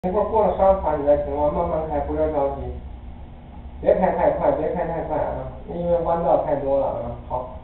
一会儿过了商场你再停，慢慢开，不要着急，别开太快，别开太快啊，因为弯道太多了啊。好。